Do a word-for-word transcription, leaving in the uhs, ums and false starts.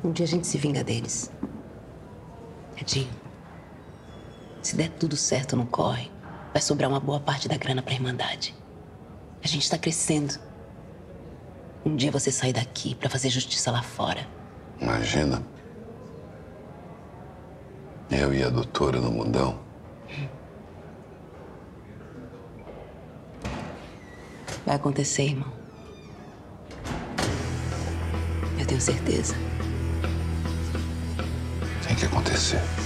Um dia a gente se vinga deles. Edinho, se der tudo certo no corre, vai sobrar uma boa parte da grana pra Irmandade. A gente tá crescendo. Um dia você sai daqui pra fazer justiça lá fora. Imagina. Eu e a doutora no mundão. Vai acontecer, irmão. Eu tenho certeza. Tem que acontecer.